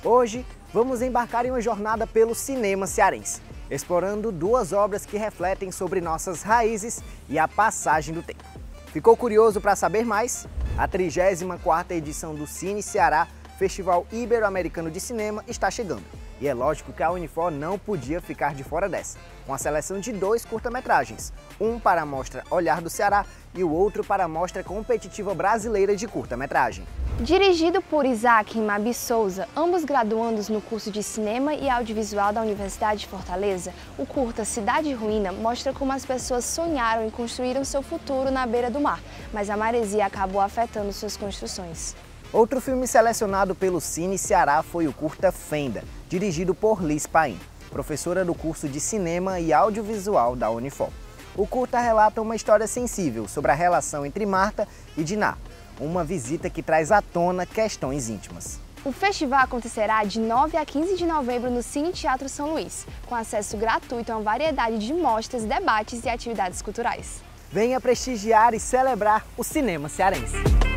Hoje, vamos embarcar em uma jornada pelo cinema cearense, explorando duas obras que refletem sobre nossas raízes e a passagem do tempo. Ficou curioso para saber mais? A 34ª edição do Cine Ceará, Festival Ibero-Americano de Cinema, está chegando. E é lógico que a Unifor não podia ficar de fora dessa, com a seleção de 2 curta-metragens, um para a mostra Olhar do Ceará e o outro para a Mostra Competitiva Brasileira de Curta-Metragem. Dirigido por Isaac e Mabi Souza, ambos graduandos no curso de Cinema e Audiovisual da Universidade de Fortaleza, o curta Cidade Ruína mostra como as pessoas sonharam e construíram seu futuro na beira do mar, mas a maresia acabou afetando suas construções. Outro filme selecionado pelo Cine Ceará foi o curta Fenda, dirigido por Liz Paim, professora do curso de Cinema e Audiovisual da Unifor. O curta relata uma história sensível sobre a relação entre Marta e Diná, uma visita que traz à tona questões íntimas. O festival acontecerá de 9 a 15 de novembro no Cine Teatro São Luís, com acesso gratuito a uma variedade de mostras, debates e atividades culturais. Venha prestigiar e celebrar o cinema cearense.